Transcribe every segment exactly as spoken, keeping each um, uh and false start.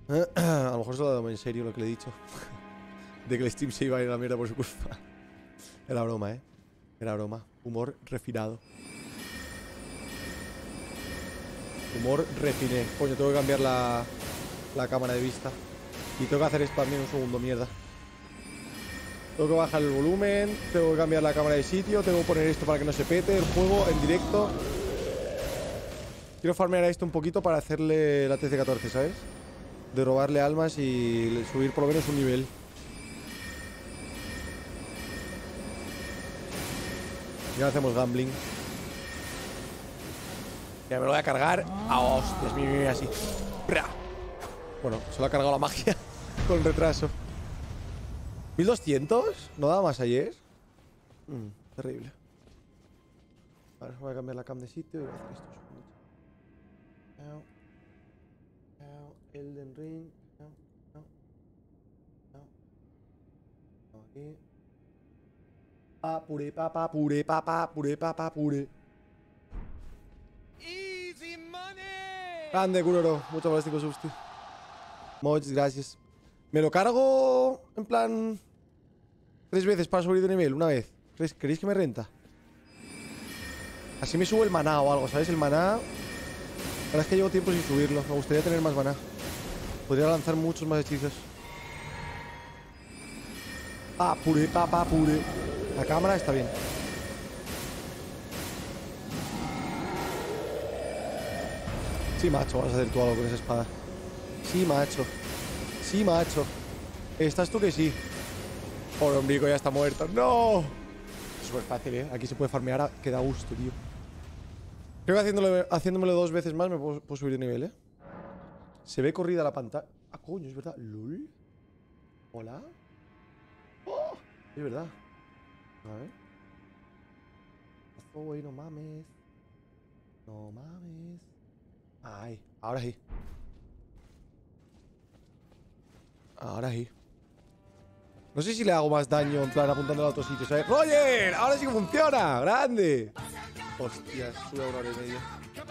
A lo mejor se lo ha dado en serio lo que le he dicho. De que el stream se iba a ir a la mierda por su culpa. Era broma, eh. Era broma. Humor refinado. Humor refiné. Coño, tengo que cambiar la, la cámara de vista. Y tengo que hacer esto también un segundo, mierda. Tengo que bajar el volumen. Tengo que cambiar la cámara de sitio. Tengo que poner esto para que no se pete el juego en directo. Quiero farmear a esto un poquito para hacerle la T C catorce, ¿sabes? De robarle almas y subir por lo menos un nivel. Ya hacemos gambling. Ya me lo voy a cargar. ¡Ah, hostias! Mira, mira, así. Bueno, se lo ha cargado la magia. Con retraso. ¿mil doscientos? ¿No daba más ayer? Mm, terrible. A ver, voy a cambiar la cam de sitio y voy a hacer esto. Chao. Chao. Elden Ring. Chao. Chao. Chao. Aquí. Pa, puré, papá, puré, papá, puré, papá, puré. Easy money. Grande, Kuroro. Muchas gracias, Susti. Muchas gracias. Me lo cargo en plan tres veces para subir de nivel, una vez. ¿Queréis que me renta? Así me subo el maná o algo, ¿sabes? El maná. La verdad es que llevo tiempo sin subirlo. Me gustaría tener más maná. Podría lanzar muchos más hechizos. Pa, puré, papá, puré. La cámara está bien. Sí, macho, vas a hacer tú algo con esa espada. Sí, macho. Sí, macho. ¿Estás tú que sí? Pobre ombligo, ya está muerto. ¡No! Es súper fácil, ¿eh? Aquí se puede farmear, que da gusto, tío. Creo que haciéndolo, haciéndomelo dos veces más me puedo, puedo subir de nivel, ¿eh? Se ve corrida la pantalla. Ah, coño, es verdad. ¿Lol? ¿Hola? ¡Oh! Es verdad. A ver. Oh, no mames. No mames. Ay, ahora sí. Ahora sí. No sé si le hago más daño en plan apuntando a otro sitio, ¿sabes? ¡Roger! ¡Ahora sí que funciona! ¡Grande! Hostias, sube a una hora y media.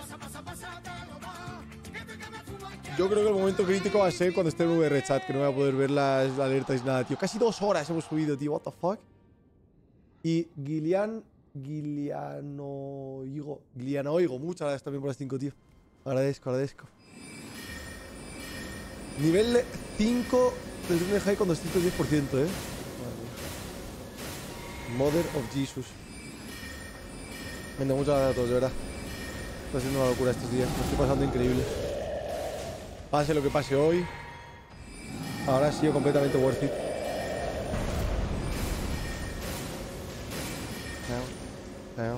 Yo creo que el momento crítico va a ser cuando esté en V R Chat, que no voy a poder ver las alertas y nada, tío. Casi dos horas hemos subido, tío. What the fuck. Y Gilian... Gilianoigo. Gilianoigo. Muchas gracias también por las cinco, tío. Agradezco, agradezco. Nivel cinco del Rune High con doscientos diez por ciento, eh. Mother of Jesus. Venga, muchas gracias a todos, de verdad. Está siendo una locura estos días. Me estoy pasando increíble. Pase lo que pase hoy. Ahora ha sido completamente worth it. Veo.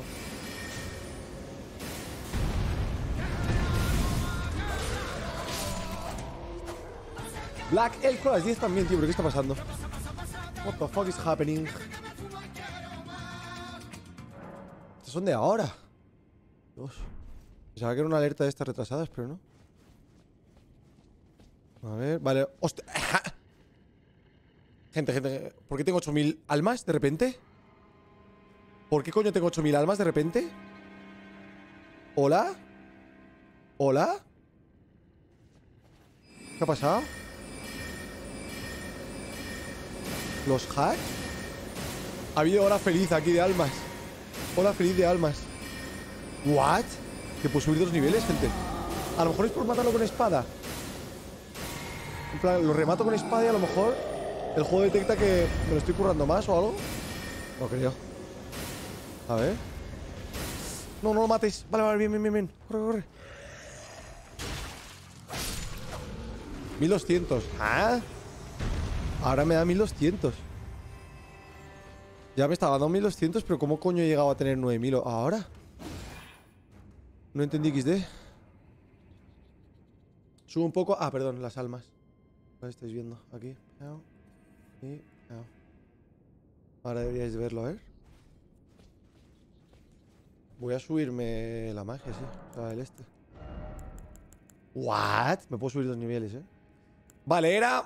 Black Elk con las diez también, tío. ¿Pero qué está pasando? What the fuck is happening? Estos son de ahora. Dios. Pensaba que era una alerta de estas retrasadas, pero no. A ver, vale. ¡Hostia! Gente, gente. ¿Por qué tengo ocho mil almas de repente? ¿Por qué coño tengo ocho mil almas de repente? ¿Hola? ¿Hola? ¿Qué ha pasado? ¿Los hacks? Ha habido hora feliz aquí de almas. Hora feliz de almas. ¿What? ¿Que puedo subir dos niveles, gente? A lo mejor es por matarlo con espada. En plan, lo remato con espada y a lo mejor el juego detecta que me lo estoy currando más o algo. No creo. A ver. No, no lo mates. Vale, vale, bien, bien, bien, bien. Corre, corre. mil doscientos. ¿Ah? Ahora me da mil doscientos. Ya me estaba dando mil doscientos, pero ¿cómo coño he llegado a tener nueve mil ahora? No entendí equis de. Subo un poco. Ah, perdón, las almas. Lo estáis viendo aquí. Y... ahora deberíais de verlo, a ver. Voy a subirme la magia, sí. O sea, el este. ¿What? Me puedo subir dos niveles, eh. Vale, era...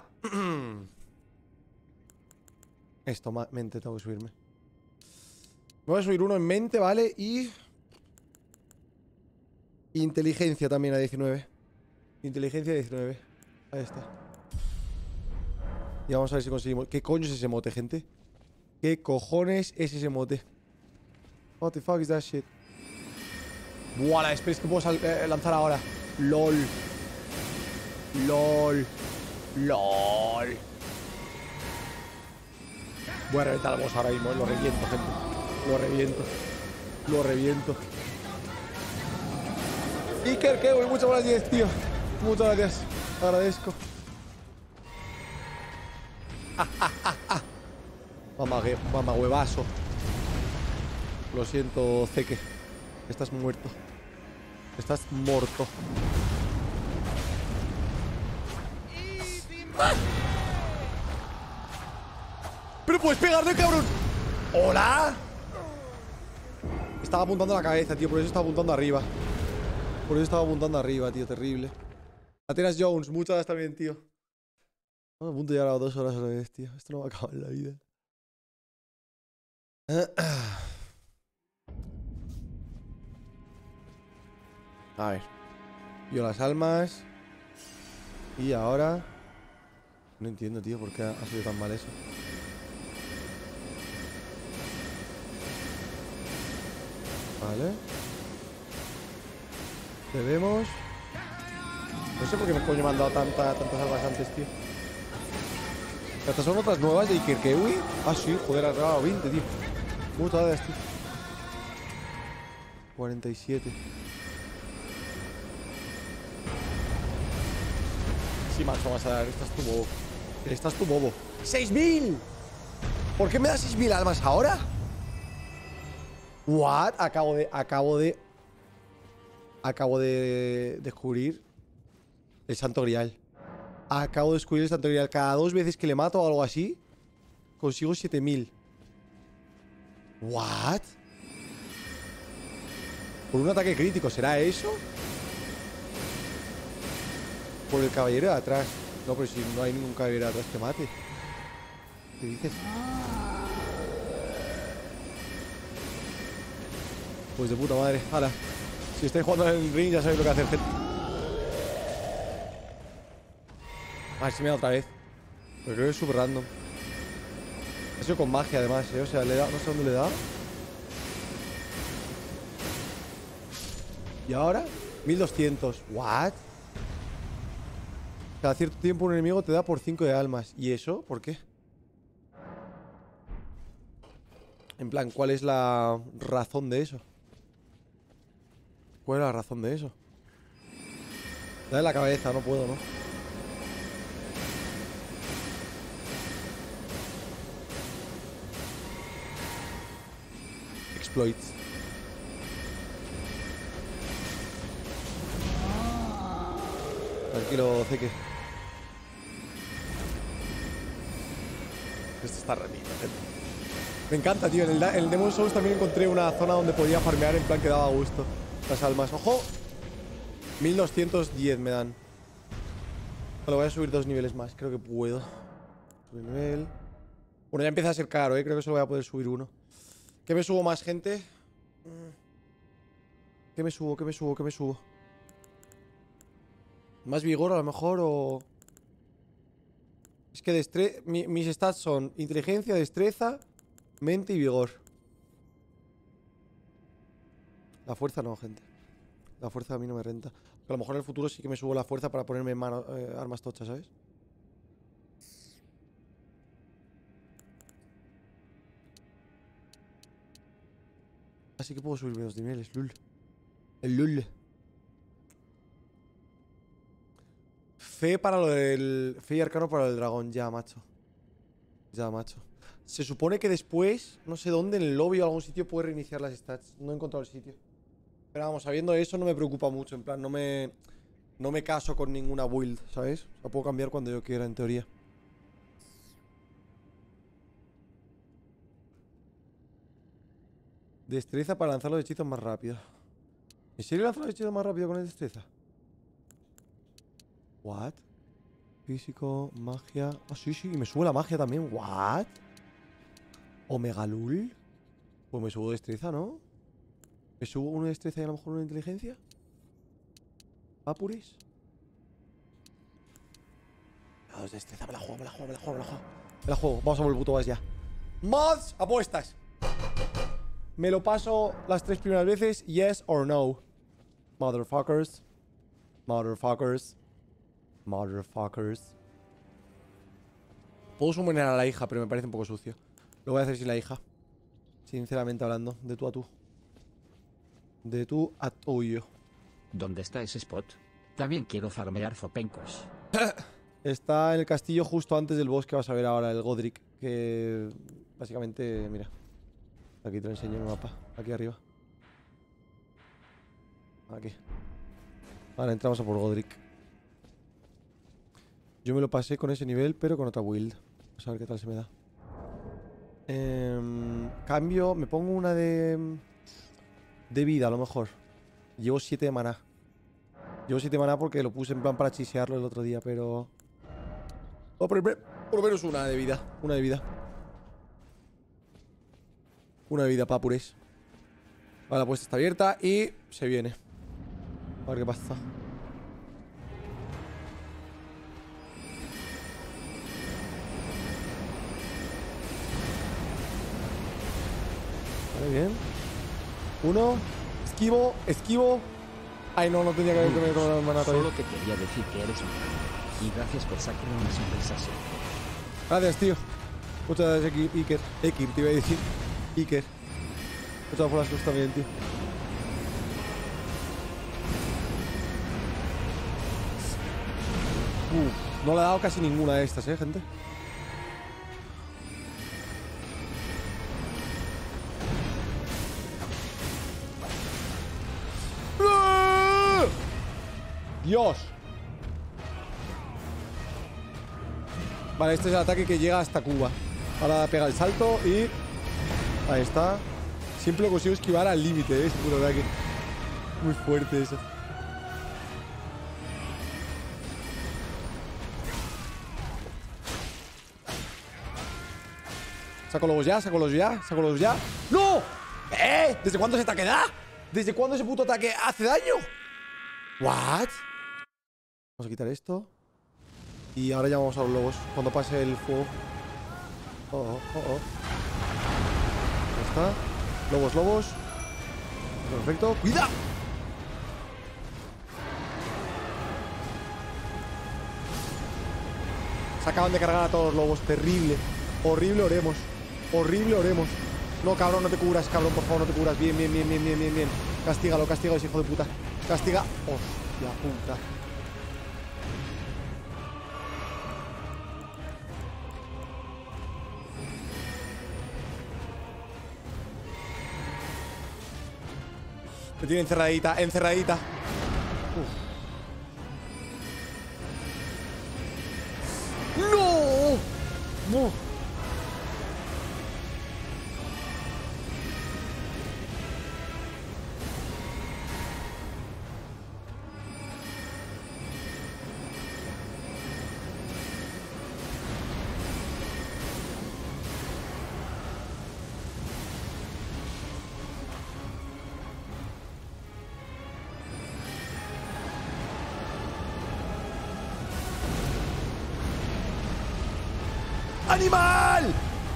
Esto, mente, tengo que subirme. Me voy a subir uno en mente, ¿vale? Y... inteligencia también a diecinueve. Inteligencia diecinueve. Ahí está. Y vamos a ver si conseguimos. ¿Qué coño es ese mote, gente? ¿Qué cojones es ese mote? What the fuck is that shit? Buah, la space que puedo sal- eh, lanzar ahora. LOL. LOL. LOL. Voy a reventar al boss ahora mismo, eh. Lo reviento, gente. Lo reviento. Lo reviento. Iker, que voy. Muchas gracias, tío. Muchas gracias. Agradezco. Mamá, mamá huevazo. Lo siento, Zeke. Estás muerto. Estás muerto. ¡Ah! ¡Pero puedes pegarle, cabrón! ¡Hola! Estaba apuntando a la cabeza, tío. Por eso estaba apuntando arriba. Por eso estaba apuntando arriba, tío. Terrible. Atenas Jones, muchas gracias también, tío. No, a punto de llegar a dos horas a la vez, tío. Esto no va a acabar en la vida. A ver. Yo las almas. Y ahora... No entiendo, tío, por qué ha sido tan mal eso. Vale. Bebemos. No sé por qué me coño me han dado tanta, tantas almas antes, tío. ¿Estas son otras nuevas de Iker Kewi? Ah, sí, joder, ha regalado veinte, tío. Muchas gracias, tío. cuarenta y siete. Sí, macho, vas a dar. Estás tu bobo. Estás tu bobo. ¡seis mil! ¿Por qué me das seis mil almas ahora? What? Acabo de... Acabo de... Acabo de descubrir el Santo Grial. Acabo de descubrir el Santo Grial. Cada dos veces que le mato o algo así, consigo siete mil. What? Por un ataque crítico, ¿será eso? Por el caballero de atrás. No, pero si no hay ningún caballero de atrás que mate. ¿Qué dices? Pues de puta madre. Hala. Si estáis jugando en el ring ya sabéis lo que hacer, gente. A ver si me da otra vez. Pero creo que es súper random. Ha sido con magia además, ¿eh? O sea, le da... No sé dónde le da. ¿Y ahora? mil doscientos. ¿What? Cada cierto tiempo un enemigo te da por cinco de almas. ¿Y eso? ¿Por qué? En plan, ¿cuál es la razón de eso? ¿Cuál es la razón de eso? Dale la cabeza, no puedo, ¿no? Exploits. Tranquilo, Zeke. Esto está rendido, gente. Me encanta, tío. En el, en el Demon's Souls también encontré una zona donde podía farmear en plan que daba gusto. Las almas. ¡Ojo! mil doscientos diez me dan. Vale, voy a subir dos niveles más. Creo que puedo. Subir nivel. Bueno, ya empieza a ser caro, ¿eh? Creo que solo voy a poder subir uno. ¿Qué me subo más, gente? ¿Qué me subo? ¿Qué me subo? ¿Qué me subo? ¿Más vigor a lo mejor o...? Es que destre... Mi, mis stats son inteligencia, destreza, mente y vigor. La fuerza no, gente. La fuerza a mí no me renta. A lo mejor en el futuro sí que me subo la fuerza para ponerme en mano, eh, armas tochas, ¿sabes? Así que puedo subirme dos niveles, lul. El lul. Fe para lo del... Fe y arcano para el dragón, ya, macho. Ya, macho. Se supone que después, no sé dónde, en el lobby o algún sitio puede reiniciar las stats. No he encontrado el sitio. Pero vamos, sabiendo eso no me preocupa mucho. En plan, no me... No me caso con ninguna build, ¿sabes? O sea, puedo cambiar cuando yo quiera, en teoría. Destreza para lanzar los hechizos más rápido. ¿En serio lanzar los hechizos más rápido con el destreza? What? Físico, magia... Ah, sí, sí, y me sube la magia también. What? Omegalul. Pues me subo destreza, ¿no? ¿Me subo una destreza y a lo mejor una inteligencia? ¿Apuris? dos, destreza. Me la juego, me la juego, me la juego, me la juego. Me la juego. Vamos a por el puto vas ya. Mods, apuestas. Me lo paso las tres primeras veces. Yes or no. Motherfuckers. Motherfuckers. Motherfuckers. Puedo summoner a la hija, pero me parece un poco sucio. Lo voy a hacer sin la hija. Sinceramente hablando. De tú a tú. De tú a tuyo. ¿Dónde está ese spot? También quiero farmear fopencos. Está en el castillo justo antes del boss que vas a ver ahora, el Godric. Que básicamente, mira. Aquí te lo enseño en el mapa. Aquí arriba. Aquí. Vale, entramos a por Godric. Yo me lo pasé con ese nivel, pero con otra build. Vamos a ver qué tal se me da. Eh, cambio, me pongo una de... De vida, a lo mejor. Llevo siete de maná. Llevo siete de maná porque lo puse en plan para chisearlo el otro día, pero... Oh, por, por lo menos una de vida. Una de vida. Una de vida, papures. Vale, la puesta está abierta y se viene. A ver qué pasa. Vale, bien. Uno. Esquivo, esquivo. Ay, no, no tenía que haber comido con la hermana todavía. Solo te quería decir que eres un crack. Y gracias por sacarme una sonrisa siempre. Gracias, tío. Muchas gracias, Iker. Iker, te iba a decir. Iker. Muchas por las cosas también, tío. Uh, no le he dado casi ninguna de estas, eh, gente. Dios. Vale, este es el ataque que llega hasta Cuba. Ahora pega el salto y... Ahí está. Siempre lo consigo esquivar al límite, ¿eh? Este puto ataque. Muy fuerte eso. Saco los ya, saco los ya, saco los ya. ¡No! ¿Eh? ¿Desde cuándo ese ataque da? ¿Desde cuándo ese puto ataque hace daño? ¿What? Vamos a quitar esto. Y ahora ya vamos a los lobos. Cuando pase el fuego. Oh, oh, oh, oh. Ahí está. Lobos, lobos. Perfecto. ¡Cuidado! Se acaban de cargar a todos los lobos. Terrible. Horrible oremos. Horrible oremos. No, cabrón, no te cubras, cabrón. Por favor, no te cubras. Bien, bien, bien, bien, bien, bien, bien. Castígalo, castígalo, ese hijo de puta. Castiga. Hostia puta. Me tiene encerradita, encerradita. Uf. ¡No! ¡Uf! ¡Animal!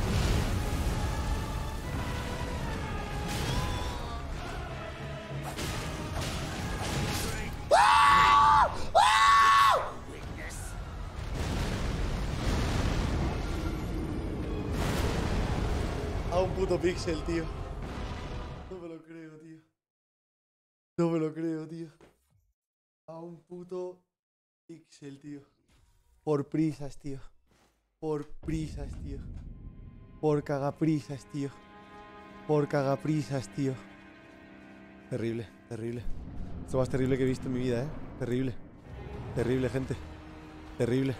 ¡Ah! ¡Ah! A un puto pixel, tío. No me lo creo, tío. No me lo creo, tío. A un puto pixel, tío. Por prisas, tío. Por prisas, tío. Por cagaprisas, tío. Por cagaprisas, tío. Terrible, terrible. Esto más terrible que he visto en mi vida, ¿eh? Terrible. Terrible, gente. Terrible.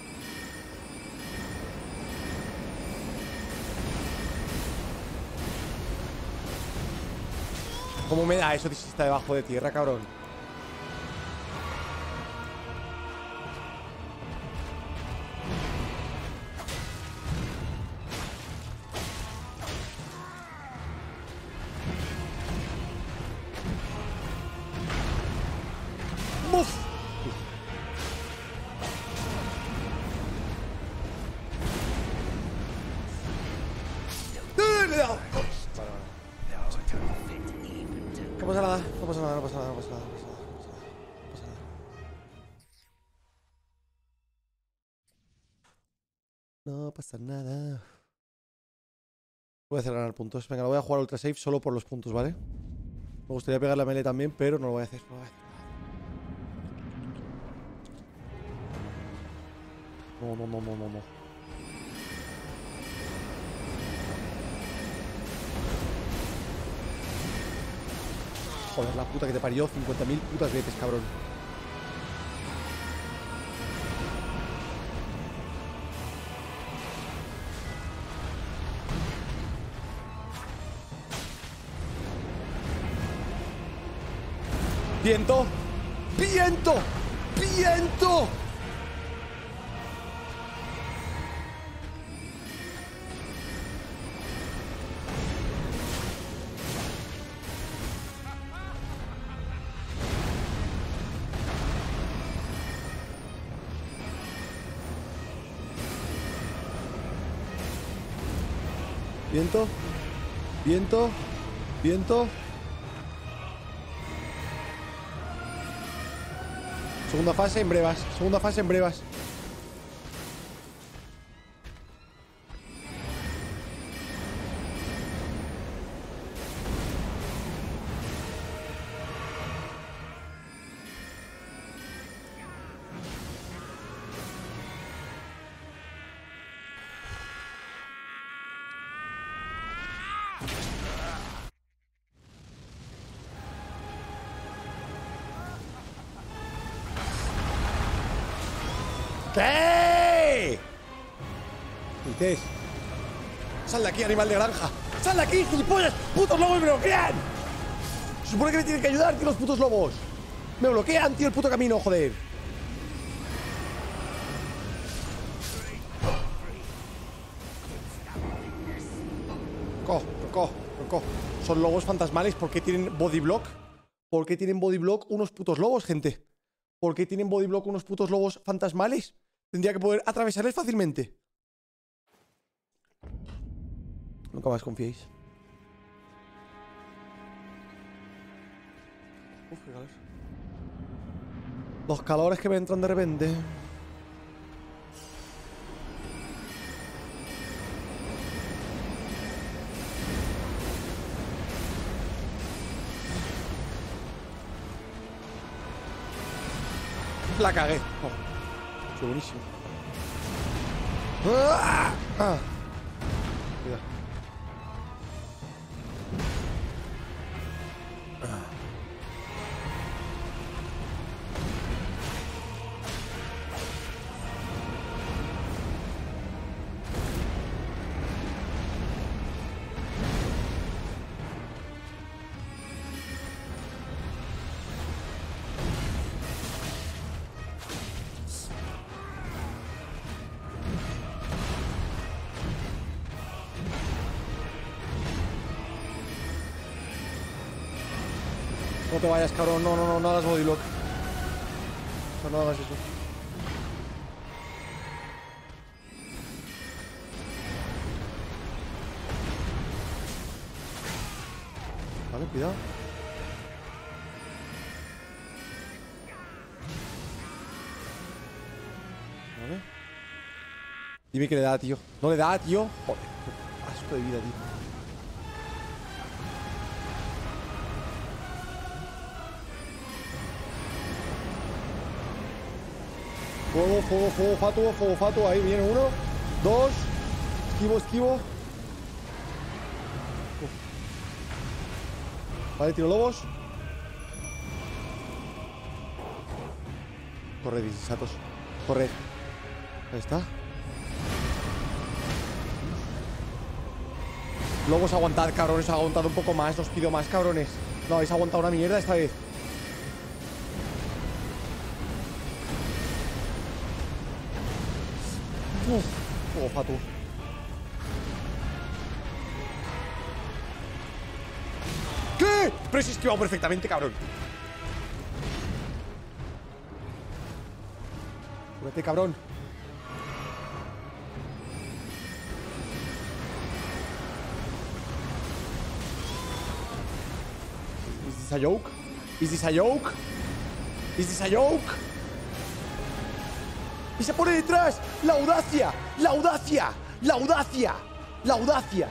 ¿Cómo me da eso si está debajo de tierra, cabrón? pasa nada, no pasa nada, no pasa nada, no pasa nada, no pasa nada, no pasa nada, no pasa nada. No pasa nada. Voy a hacer ganar puntos. Venga, lo voy a jugar ultra safe solo por los puntos, ¿vale? Me gustaría pegar la melee también, pero no lo voy a hacer. No lo voy a hacer. No, no, no, no, no, no. Joder, la puta que te parió. cincuenta mil putas veces, cabrón. ¡Viento! ¡Viento! ¡Viento! Viento, viento, viento. Segunda fase en brevas, segunda fase en brevas. ¿Qué? ¿Qué dices? Sal de aquí, animal de granja. Sal de aquí, gilipollas. Putos lobos me bloquean. Se supone que me tienen que ayudar, tío, los putos lobos. Me bloquean, tío, el puto camino, joder. Cojo, cojo, cojo. Son lobos fantasmales. ¿Por qué tienen body block? ¿Por qué tienen body block unos putos lobos, gente? ¿Por qué tienen body block unos putos lobos fantasmales? Tendría que poder atravesarles fácilmente. Nunca más confiéis. Uf, qué calor. Los calores que me entran de repente. La cagué. Oh, qué buenísimo. ¡Ah! ¡Ah! Cuidado. Ah. No te vayas, cabrón. No, no, no, no hagas body block. No, no hagas eso. Vale, cuidado. Vale. Dime que le da, tío. No le da, tío. Joder, qué asco de vida, tío. Fuego, fuego, fuego, fatuo, fuego, fatuo. Ahí viene uno, dos. Esquivo, esquivo. Uf. Vale, tiro lobos. Corre, diecisatos. Corre. Ahí está. Lobos, aguantad, cabrones. Aguantad un poco más. Os pido más, cabrones. No, habéis aguantado una mierda esta vez. Uf, fuego fatuo. ¿Qué? Pero si he esquivado perfectamente, cabrón. Cúrate, cabrón. this a joke? Is this a joke? Is this a joke? Y se pone detrás. La audacia. La audacia. La audacia. La audacia.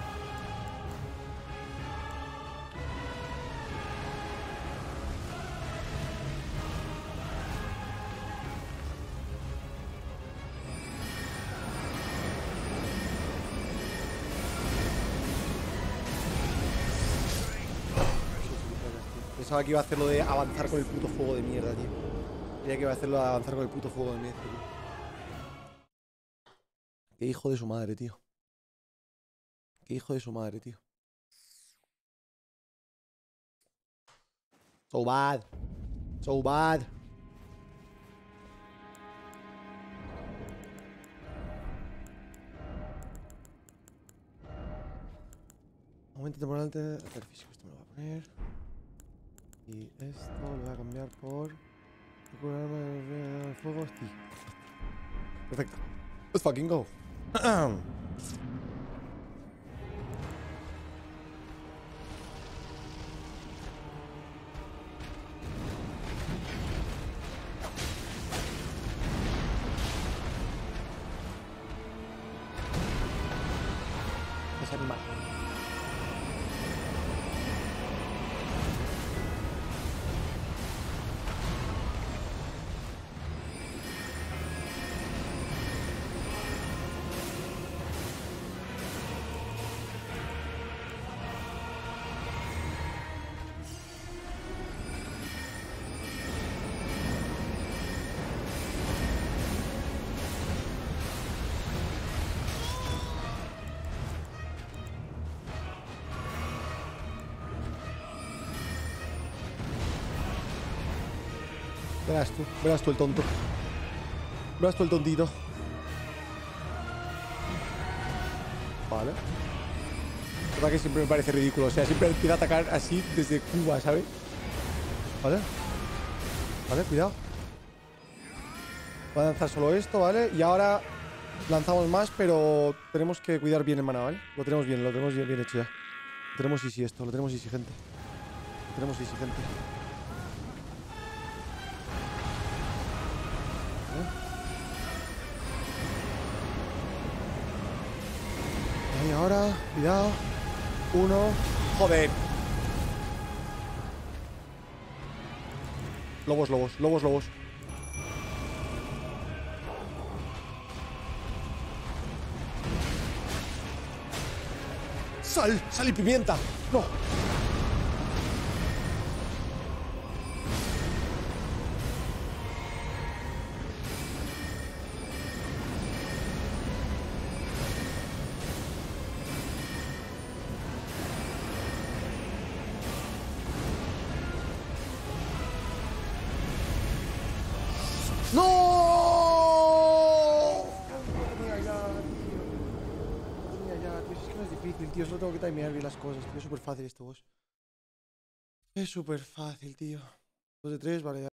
Pensaba que iba a hacerlo de avanzar con el puto fuego de mierda, tío. Creía que iba a hacerlo de avanzar con el puto fuego de mierda, tío. Qué hijo de su madre, tío. Qué hijo de su madre, tío. So bad. So bad. Aumento temporal de ataque físico. Esto me lo voy a poner. Y esto lo voy a cambiar por... fuego, sí. Perfecto. Let's fucking go. Es animal. Verás tú, verás tú el tonto. Verás tú el tontito. Vale. La verdad que siempre me parece ridículo. O sea, siempre empieza a atacar así desde Cuba, ¿sabes? Vale. Vale, cuidado. Voy a lanzar solo esto, ¿vale? Y ahora lanzamos más, pero tenemos que cuidar bien el maná, ¿vale? Lo tenemos bien, lo tenemos bien, bien hecho ya. Lo tenemos easy esto, lo tenemos easy, gente. Lo tenemos easy, gente. Y ahora, cuidado. Uno. Joder. Lobos, lobos, lobos, lobos. Sal, sal y pimienta. No. ¡No! Mira ya, tío. Mira ya, tío. Es que no es difícil, tío. Solo tengo que timear bien las cosas, tío. Es súper fácil esto, vos. Es súper fácil, tío. Dos de tres, vale.